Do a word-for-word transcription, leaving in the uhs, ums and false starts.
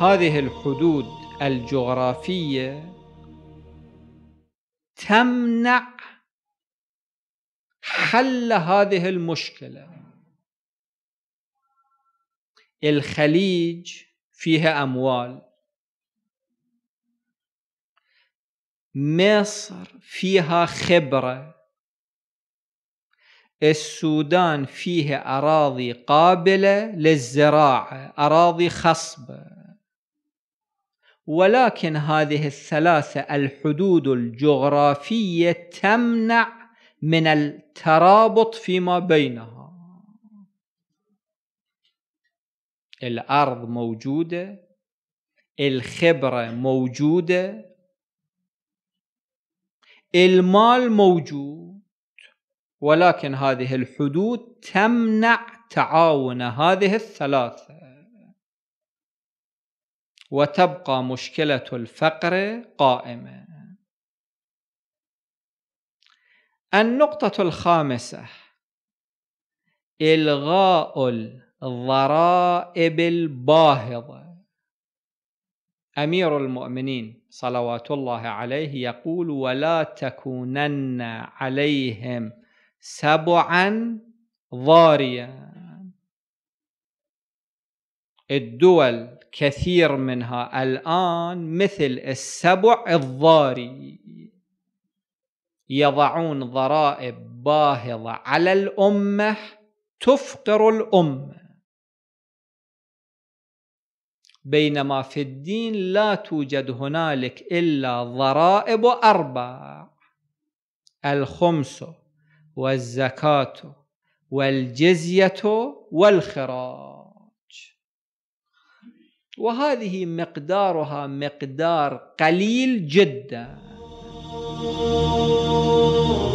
هذه الحدود الجغرافية تمنع حل هذه المشكلة. الخليج فيها أموال، مصر فيها خبرة، السودان فيها أراضي قابلة للزراعة، أراضي خصبة، ولكن هذه الثلاثة الحدود الجغرافية تمنع من الترابط فيما بينها. الأرض موجودة، الخبرة موجودة، المال موجود، ولكن هذه الحدود تمنع تعاون هذه الثلاثة، وتبقى مشكلة الفقر قائمة. النقطة الخامسة: إلغاء الضرائب الباهظة. أمير المؤمنين صلوات الله عليه يقول: ولا تكونن عليهم سبعا ضاريا. الدول كثير منها الآن مثل السبع الضاري، يضعون ضرائب باهظة على الأمة تفقر الأمة، بينما في الدين لا توجد هنالك إلا ضرائب أربع: الخمس والزكاة والجزية والخراج، وهذه مقدارها مقدار قليل جدا.